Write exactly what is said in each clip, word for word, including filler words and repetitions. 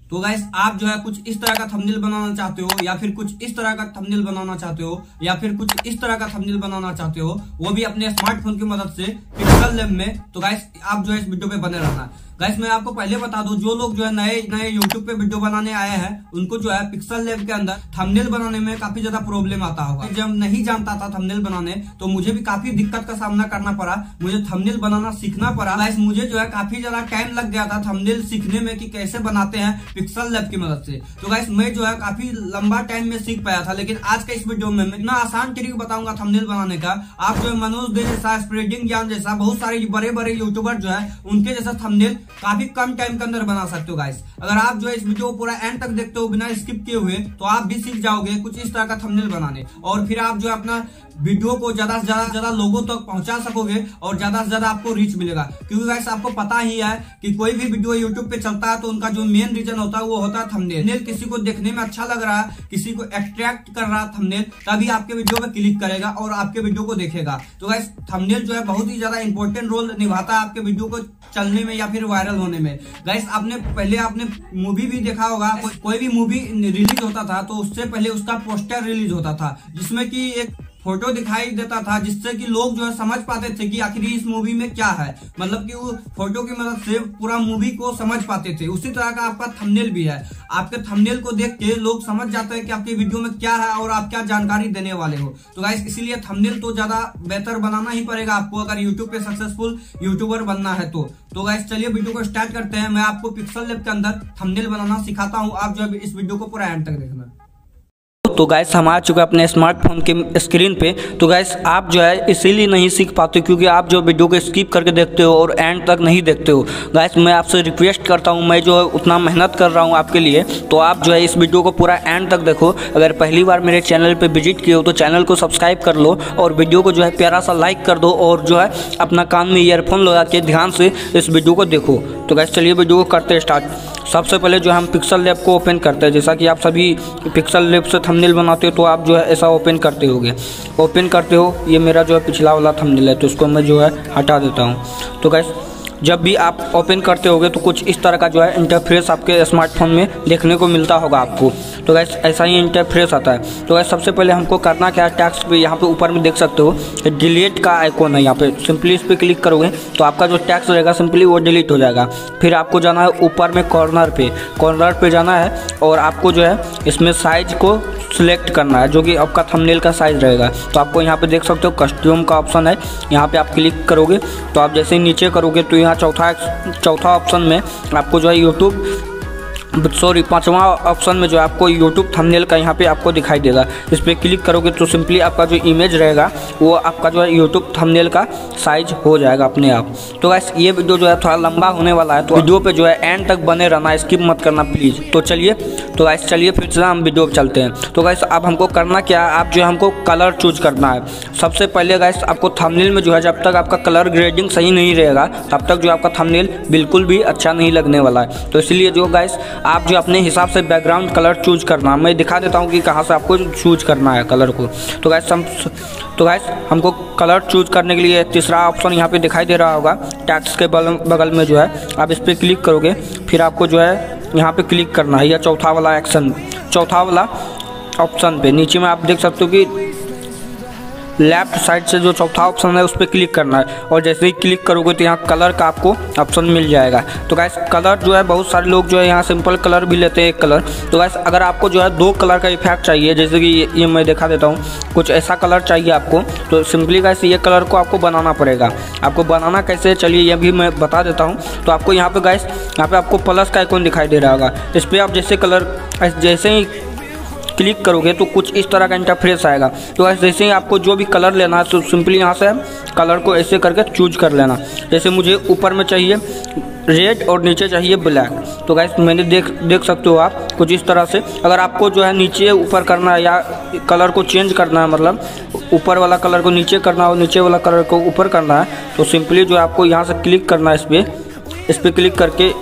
तो गाइस आप जो है कुछ इस तरह का थंबनेल बनाना चाहते हो या फिर कुछ इस तरह का थंबनेल बनाना चाहते हो या फिर कुछ इस तरह का थंबनेल बनाना चाहते हो, वो भी अपने स्मार्टफोन की मदद से पिक्सल लैब में, तो गाइस आप जो है इस वीडियो पे बने रहना। गाइस मैं आपको पहले बता दूं, जो लोग जो है नए नए यूट्यूब पे वीडियो बनाने आए हैं उनको जो है पिक्सल लैब के अंदर थंबनेल बनाने में काफी ज्यादा प्रॉब्लम आता होगा। जब नहीं जानता था थंबनेल बनाने तो मुझे भी काफी दिक्कत का सामना करना पड़ा, मुझे थंबनेल बनाना सीखना पड़ा। गाइस मुझे जो है काफी ज्यादा टाइम लग गया था थंबनेल सीखने में कि कैसे बनाते हैं पिक्सल लैब की मदद से। तो गाइस मैं जो है काफी लंबा टाइम में सीख पाया था, लेकिन आज के इस वीडियो में मैं इतना आसान तरीका बताऊंगा थंबनेल बनाने का। आप जो है मनोज दे जैसा, स्प्रेडिंग ज्ञान जैसा बहुत सारे बड़े बड़े यूट्यूबर जो है उनके जैसा थंबनेल काफी कम टाइम के अंदर बना सकते हो। गाइस अगर आप जो है इस वीडियो को पूरा एंड तक देखते हो बिना स्किप किए हुए तो आप भी सीख जाओगे कुछ इस तरह का थंबनेल बनाने, और फिर आप जो है अपना वीडियो को ज्यादा से ज्यादा ज्यादा लोगों तक पहुंचा सकोगे और ज्यादा से ज्यादा आपको रीच मिलेगा। क्योंकि गाइस आपको पता ही है कि कोई भी वीडियो यूट्यूब पे चलता है तो उनका जो मेन रीजन होता है वो होता है थंबनेल। किसी को देखने में अच्छा लग रहा है, किसी को अट्रैक्ट कर रहा है थंबनेल, तभी आपके वीडियो पे क्लिक करेगा और आपके वीडियो को देखेगा। तो गाइस थंबनेल जो है बहुत ही ज्यादा इंपॉर्टेंट रोल निभाता है आपके वीडियो को चलने में या फिर वायरल होने में। गाइस आपने पहले आपने मूवी भी देखा होगा, को, कोई भी मूवी रिलीज होता था तो उससे पहले उसका पोस्टर रिलीज होता था जिसमें कि एक फोटो दिखाई देता था जिससे कि लोग जो है समझ पाते थे कि आखिर इस मूवी में क्या है, मतलब कि वो फोटो की मदद से पूरा मूवी को समझ पाते थे। उसी तरह का आपका थंबनेल भी है, आपके थंबनेल को देख के लोग समझ जाते हैं कि आपके वीडियो में क्या है और आप क्या जानकारी देने वाले हो। तो गाइस इसीलिए थंबनेल तो ज्यादा बेहतर बनाना ही पड़ेगा आपको अगर यूट्यूब पे सक्सेसफुल यूट्यूबर बनना है तो। तो गाइस चलिए वीडियो को स्टार्ट करते हैं। मैं आपको पिक्सल लैब के अंदर थंबनेल बनाना सिखाता हूँ, आप जो है इस वीडियो को पूरा एंड तक देखना। तो गाइस हम आ चुके हैं अपने स्मार्टफोन के स्क्रीन पे। तो गाइस आप जो है इसीलिए नहीं सीख पाते क्योंकि आप जो वीडियो को स्किप करके देखते हो और एंड तक नहीं देखते हो। गाइस मैं आपसे रिक्वेस्ट करता हूं, मैं जो है उतना मेहनत कर रहा हूं आपके लिए, तो आप जो है इस वीडियो को पूरा एंड तक देखो। अगर पहली बार मेरे चैनल पर विजिट किए हो तो चैनल को सब्सक्राइब कर लो और वीडियो को जो है प्यारा सा लाइक कर दो और जो है अपना कान में ईयरफोन लगा के ध्यान से इस वीडियो को देखो। तो गाइस चलिए वीडियो को करते हैं स्टार्ट। सबसे पहले जो हम पिक्सल लैब को ओपन करते हैं, जैसा कि आप सभी पिक्सल लैब से थंबनेल बनाते हो तो आप जो है ऐसा ओपन करते होगे। ओपन करते हो, ये मेरा जो है पिछला वाला थंबनेल है तो इसको मैं जो है हटा देता हूँ। तो गाइस जब भी आप ओपन करते होगे तो कुछ इस तरह का जो है इंटरफेस आपके स्मार्टफोन में देखने को मिलता होगा आपको। तो गाइस ऐसा ही इंटरफेस आता है। तो गाइस सबसे पहले हमको करना क्या है, टैक्स पे यहाँ पे ऊपर में देख सकते हो डिलीट का आइकॉन है, यहाँ पे सिंपली इस पर क्लिक करोगे तो आपका जो टैक्स रहेगा सिंपली वो डिलीट हो जाएगा। फिर आपको जाना है ऊपर में कॉर्नर पे, कॉर्नर पे जाना है और आपको जो है इसमें साइज को सिलेक्ट करना है जो कि आपका थंबनेल का साइज़ रहेगा। तो आपको यहाँ पे देख सकते हो कस्टम का ऑप्शन है, यहाँ पे आप क्लिक करोगे तो आप जैसे ही नीचे करोगे तो यहाँ चौथा चौथा ऑप्शन में आपको जो है यूट्यूब सॉरी पांचवा ऑप्शन में जो है आपको यूट्यूब थंबनेल का यहाँ पे आपको दिखाई देगा। इस पर क्लिक करोगे तो सिंपली आपका जो इमेज रहेगा वो आपका जो है यूट्यूब थंबनेल का साइज हो जाएगा अपने आप। तो गाइस ये वीडियो जो है थोड़ा लंबा होने वाला है तो वीडियो पे जो है एंड तक बने रहना, स्किप मत करना प्लीज़। तो चलिए तो गाइस चलिए फिर से हम वीडियो पे चलते हैं। तो गाइस अब हमको करना क्या है, आप जो है हमको कलर चूज करना है। सबसे पहले गाइस आपको थंबनेल में जो है जब तक आपका कलर ग्रेडिंग सही नहीं रहेगा तब तक जो आपका थंबनेल बिल्कुल भी अच्छा नहीं लगने वाला है। तो इसलिए जो गाइस आप जो अपने हिसाब से बैकग्राउंड कलर चूज करना, मैं दिखा देता हूँ कि कहाँ से आपको चूज करना है कलर को। तो गाइस हम तो गाइस हमको कलर चूज करने के लिए तीसरा ऑप्शन यहाँ पे दिखाई दे रहा होगा, टैक्स के बगल में जो है आप इस पर क्लिक करोगे, फिर आपको जो है यहाँ पे क्लिक करना है या चौथा वाला एक्शन चौथा वाला ऑप्शन पे नीचे में आप देख सकते हो कि लेफ्ट साइड से जो चौथा ऑप्शन है उस पर क्लिक करना है और जैसे ही क्लिक करोगे तो यहाँ कलर का आपको ऑप्शन मिल जाएगा। तो गाइस कलर जो है बहुत सारे लोग जो है यहाँ सिंपल कलर भी लेते हैं एक कलर। तो गाइस अगर आपको जो है दो कलर का इफेक्ट चाहिए, जैसे कि ये, ये मैं दिखा देता हूँ, कुछ ऐसा कलर चाहिए आपको तो सिंपली गाइस ये कलर को आपको बनाना पड़ेगा। आपको बनाना कैसे चलिए ये भी मैं बता देता हूँ। तो आपको यहाँ पे गाइस यहाँ पे आपको प्लस का आइकॉन दिखाई दे रहा होगा, इस पर आप जैसे कलर जैसे ही क्लिक करोगे तो कुछ इस तरह का इंटरफेस आएगा। तो ऐसे जैसे ही आपको जो भी कलर लेना है तो सिंपली यहाँ से कलर को ऐसे करके चूज कर लेना। जैसे मुझे ऊपर में चाहिए रेड और नीचे चाहिए ब्लैक, तो गाइस मैंने देख देख सकते हो आप कुछ इस तरह से। अगर आपको जो है नीचे ऊपर करना है या कलर को चेंज करना है, मतलब ऊपर वाला कलर को नीचे करना है और नीचे वाला कलर को ऊपर करना है, तो सिंपली जो है आपको यहाँ से क्लिक करना है इस पर इस पर क्लिक करके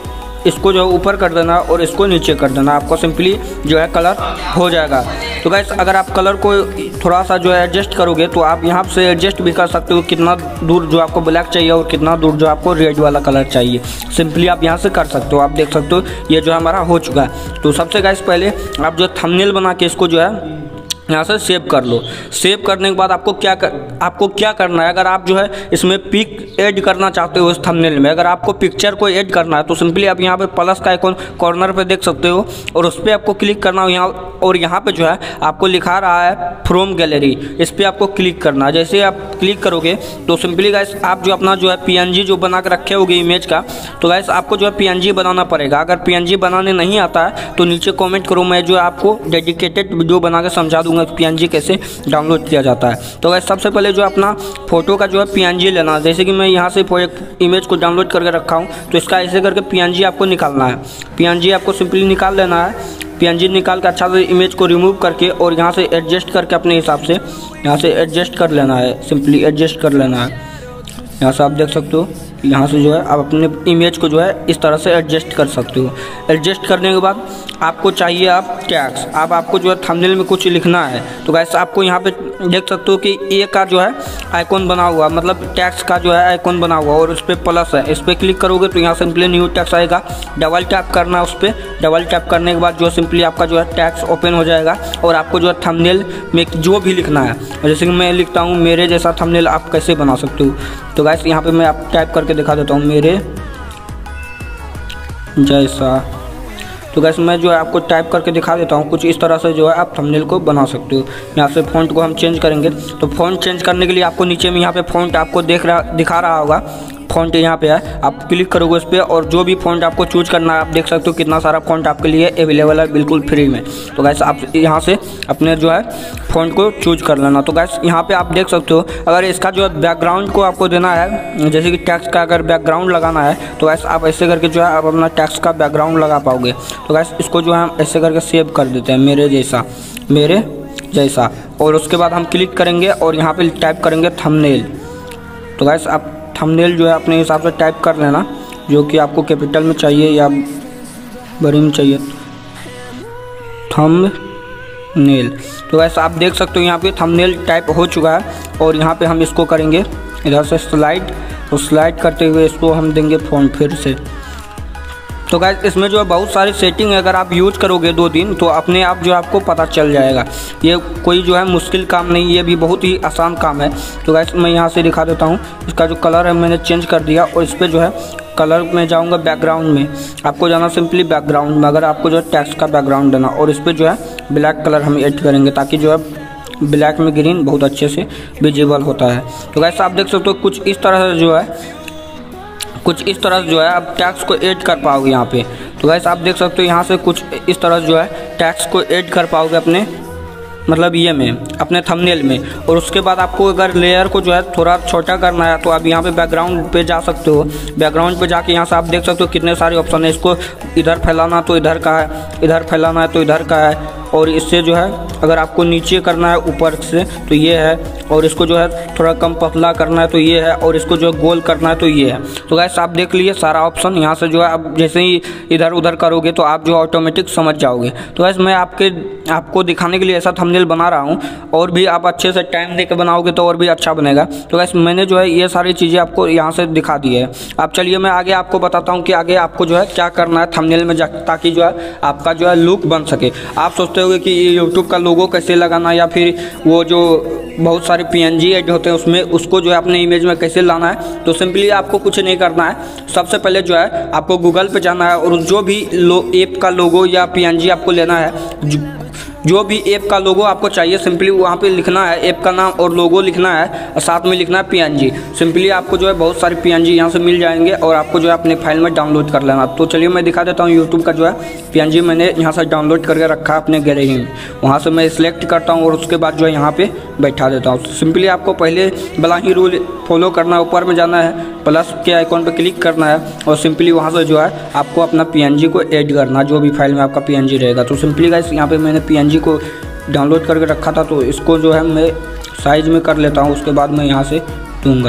इसको जो है ऊपर कर देना और इसको नीचे कर देना, आपको सिंपली जो है कलर हो जाएगा। तो गाइस अगर आप कलर को थोड़ा सा जो है एडजस्ट करोगे तो आप यहाँ से एडजस्ट भी कर सकते हो, कितना दूर जो आपको ब्लैक चाहिए और कितना दूर जो आपको रेड वाला कलर चाहिए, सिंपली आप यहाँ से कर सकते हो। आप देख सकते हो ये जो हमारा हो चुका है। तो सबसे गाइस पहले आप जो थंबनेल बना के इसको जो है यहाँ से सेव कर लो। सेव करने के बाद आपको क्या कर, आपको क्या करना है, अगर आप जो है इसमें पिक ऐड करना चाहते हो इस थंबनेल में, अगर आपको पिक्चर को ऐड करना है तो सिंपली आप यहाँ पे प्लस का आइकॉन कॉर्नर पे देख सकते हो और उस पर आपको क्लिक करना हो यहाँ, और यहाँ पे जो है आपको लिखा रहा है फ्रॉम गैलरी, इस पर आपको क्लिक करना है। जैसे आप क्लिक करोगे तो सिंपली गाइस आप जो अपना जो है पीएनजी जो बना के रखे होगे इमेज का, तो गाइस आपको जो है पीएनजी बनाना पड़ेगा। अगर पीएनजी बनाने नहीं आता है तो नीचे कॉमेंट करो, मैं जो है आपको डेडिकेटेड वीडियो बना के समझा दूंगा पीएनजी कैसे डाउनलोड किया जाता है। तो गाइस सबसे पहले जो अपना फोटो का जो है पीएनजी लेना, जैसे कि मैं यहाँ से एक इमेज को डाउनलोड करके रखा हूँ, तो इसका ऐसे करके पीएनजी आपको निकालना है। पीएनजी आपको सिंपली निकाल लेना है। पीएनजी निकाल के अच्छा से इमेज को रिमूव करके और यहाँ से एडजस्ट करके अपने हिसाब से यहाँ से एडजस्ट कर लेना है, सिंपली एडजस्ट कर लेना है। यहाँ से आप देख सकते हो यहाँ से जो है आप अपने इमेज को जो है इस तरह से एडजस्ट कर सकते हो। एडजस्ट करने के बाद आपको चाहिए आप टैग्स, अब आपको जो है थंबनेल में कुछ लिखना है। तो गाइस आपको यहाँ पे देख सकते हो कि ए का जो है आइकॉन बना हुआ, मतलब टैक्स का जो है आइकॉन बना हुआ और उस पर प्लस है, इस पर क्लिक करोगे तो यहाँ सिंपली न्यू टैक्स आएगा। डबल टैप करना है उस पर, डबल टैप करने के बाद जो सिंपली आपका जो है टैक्स ओपन हो जाएगा और आपको जो है थंबनेल में जो भी लिखना है, जैसे कि मैं लिखता हूँ मेरे जैसा थंबनेल आप कैसे बना सकते हो। तो गाइस यहाँ पे मैं आप टाइप करके दिखा देता हूँ मेरे जैसा। तो गाइस मैं जो है आपको टाइप करके दिखा देता हूँ, कुछ इस तरह से जो है आप थंबनेल को बना सकते हो। यहाँ से फ़ॉन्ट को हम चेंज करेंगे, तो फ़ॉन्ट चेंज करने के लिए आपको नीचे में यहाँ पे फ़ॉन्ट आपको देख रहा दिखा रहा होगा, फ़ॉन्ट यहाँ पे है, आप क्लिक करोगे उस पर और जो भी फ़ॉन्ट आपको चूज करना है, आप देख सकते हो कितना सारा फ़ॉन्ट आपके लिए अवेलेबल है बिल्कुल फ्री में। तो गाइस आप यहाँ से अपने जो है फ़ॉन्ट को चूज कर लेना। तो गाइस यहाँ पे आप देख सकते हो अगर इसका जो है बैकग्राउंड को आपको देना है, जैसे कि टेक्स्ट का अगर बैकग्राउंड लगाना है तो गाइस आप ऐसे करके जो है आप अपना टेक्स्ट का बैकग्राउंड लगा पाओगे। तो गाइस इसको जो है हम ऐसे करके सेव कर देते हैं मेरे जैसा, मेरे जैसा, और उसके बाद हम क्लिक करेंगे और यहाँ पर टाइप करेंगे थंबनेल। तो गाइस आप थंबनेल जो है अपने हिसाब से टाइप कर लेना, जो कि आपको कैपिटल में चाहिए या बड़ी में चाहिए, थंबनेल। तो वैसे आप देख सकते हो यहाँ पे थंबनेल टाइप हो चुका है और यहाँ पे हम इसको करेंगे इधर से स्लाइड, तो स्लाइड करते हुए इसको हम देंगे फ़ॉन्ट फिर से। तो गाइस इसमें जो है बहुत सारी सेटिंग है, अगर आप यूज करोगे दो दिन तो अपने आप जो आपको पता चल जाएगा। ये कोई जो है मुश्किल काम नहीं, ये भी बहुत ही आसान काम है। तो गाइस मैं यहाँ से दिखा देता हूँ, इसका जो कलर है मैंने चेंज कर दिया और इस पर जो है कलर में जाऊँगा बैकग्राउंड में, आपको जाना सिंपली बैकग्राउंड में, अगर आपको जो है टेक्स्ट का बैकग्राउंड देना और इस पर जो है ब्लैक कलर हम ऐड करेंगे ताकि जो है ब्लैक में ग्रीन बहुत अच्छे से विजिबल होता है। तो गाइस आप देख सकते हो कुछ इस तरह से जो है कुछ इस तरह जो है आप टैक्स को ऐड कर पाओगे यहाँ पे। तो गाइस आप देख सकते हो यहाँ से कुछ इस तरह जो है टैक्स को ऐड कर पाओगे अपने मतलब ये में अपने थंबनेल में। और उसके बाद आपको अगर लेयर को जो है थोड़ा छोटा करना है तो आप यहाँ पे बैकग्राउंड पे जा सकते हो। बैकग्राउंड पे जाके यहाँ से आप देख सकते हो कितने सारे ऑप्शन है, इसको इधर फैलाना तो इधर का है, इधर फैलाना है तो इधर का है, और इससे जो है अगर आपको नीचे करना है ऊपर से तो ये है, और इसको जो है थोड़ा कम पतला करना है तो ये है, और इसको जो गोल करना है तो ये है। तो गाइस आप देख लिए सारा ऑप्शन यहाँ से जो है आप जैसे ही इधर उधर करोगे तो आप जो ऑटोमेटिक समझ जाओगे। तो गाइस मैं आपके आपको दिखाने के लिए ऐसा थंबनेल बना रहा हूँ, और भी आप अच्छे से टाइम देकर बनाओगे तो और भी अच्छा बनेगा। तो गाइस मैंने जो है ये सारी चीज़ें आपको यहाँ से दिखा दी है। अब चलिए मैं आगे आपको बताता हूँ कि आगे आपको जो है क्या करना है थंबनेल में जा, ताकि जो है आपका जो है लुक बन सके। आप सोचते होंगे कि यूट्यूब का लोगो कैसे लगाना, या फिर वो जो बहुत सारे पीएनजी ऐड होते हैं उसमें उसको जो है अपने इमेज में कैसे लाना है। तो सिंपली आपको कुछ नहीं करना है, सबसे पहले जो है आपको गूगल पे जाना है और जो भी लो ऐप का लोगो या पीएनजी आपको लेना है, जो, जो भी ऐप का लोगो आपको चाहिए सिंपली वहाँ पे लिखना है, ऐप का नाम और लोगो लिखना है और साथ में लिखना है पीएनजी। सिंपली आपको जो है बहुत सारे पीएनजी यहाँ से मिल जाएंगे और आपको जो है अपने फाइल में डाउनलोड कर लेना। तो चलिए मैं दिखा देता हूँ यूट्यूब का जो है पीएनजी मैंने यहाँ से डाउनलोड करके रखा है अपने गैलरी में, वहाँ से मैं सिलेक्ट करता हूँ और उसके बाद जो है यहाँ पे बैठा देता हूँ। सिंपली आपको पहले वाला ही रूल फॉलो करना है, ऊपर में जाना है, प्लस के आइकॉन पे क्लिक करना है और सिंपली वहाँ से जो है आपको अपना पीएनजी को ऐड करना, जो भी फाइल में आपका पीएनजी रहेगा। तो सिंपली गाइस यहाँ पे मैंने पीएनजी को डाउनलोड करके रखा था, तो इसको जो है मैं साइज में कर लेता हूँ, उसके बाद मैं यहाँ से दूंगा। तो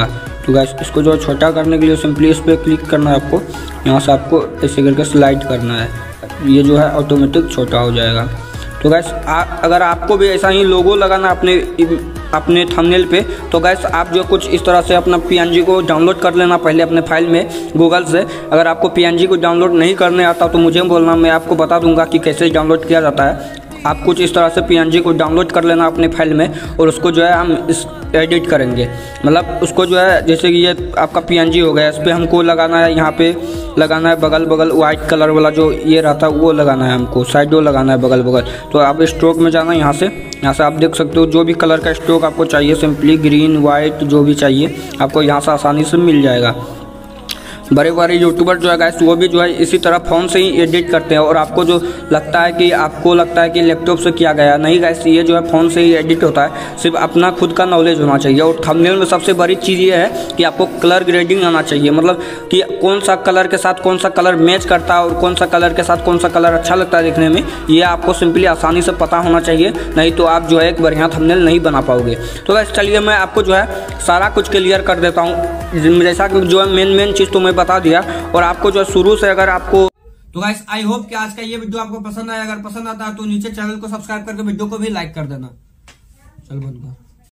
तो गाइस इसको जो छोटा करने के लिए सिंपली इस पर क्लिक करना है आपको। यहाँ से आपको ऐसे करके स्लाइड करना है, ये जो है ऑटोमेटिक छोटा हो जाएगा। तो गाइस अगर आपको भी ऐसा ही लोगो लगाना अपने अपने थंबनेल पे, तो गाइस आप जो कुछ इस तरह से अपना पीएनजी को डाउनलोड कर लेना पहले अपने फाइल में गूगल से। अगर आपको पीएनजी को डाउनलोड नहीं करने आता तो मुझे बोलना, मैं आपको बता दूंगा कि कैसे डाउनलोड किया जाता है। आप कुछ इस तरह से पीएनजी को डाउनलोड कर लेना अपने फाइल में, और उसको जो है हम इस एडिट करेंगे। मतलब उसको जो है जैसे कि ये आपका पीएनजी हो गया, इस पर हमको लगाना है, यहाँ पे लगाना है बगल बगल वाइट कलर वाला जो ये रहता है वो लगाना है हमको, साइडो लगाना है बगल बगल। तो आप स्ट्रोक में जाना यहाँ से, यहाँ से आप देख सकते हो जो भी कलर का स्ट्रोक आपको चाहिए, सिंपली ग्रीन वाइट जो भी चाहिए आपको यहाँ से आसानी से मिल जाएगा। बड़े बड़े यूट्यूबर जो है गाइस वो भी जो है इसी तरह फ़ोन से ही एडिट करते हैं, और आपको जो लगता है कि आपको लगता है कि लैपटॉप से किया गया, नहीं गाइस ये जो है फ़ोन से ही एडिट होता है। सिर्फ अपना खुद का नॉलेज होना चाहिए। और थंबनेल में सबसे बड़ी चीज़ ये है कि आपको कलर ग्रेडिंग आना चाहिए, मतलब कि कौन सा कलर के साथ कौन सा कलर मैच करता है और कौन सा कलर के साथ कौन सा कलर अच्छा लगता है देखने में, ये आपको सिंपली आसानी से पता होना चाहिए, नहीं तो आप जो है एक बढ़िया थंबनेल नहीं बना पाओगे। तो गाइस चलिए मैं आपको जो है सारा कुछ क्लियर कर देता हूँ, जैसा कि जो है मेन मेन चीज़ तो मैं बता दिया। और आपको जो शुरू से अगर आपको तो गाइस आई होप कि आज का ये वीडियो आपको पसंद आया। अगर पसंद आता है तो नीचे चैनल को सब्सक्राइब करके वीडियो को भी लाइक कर देना। चल बंद कर।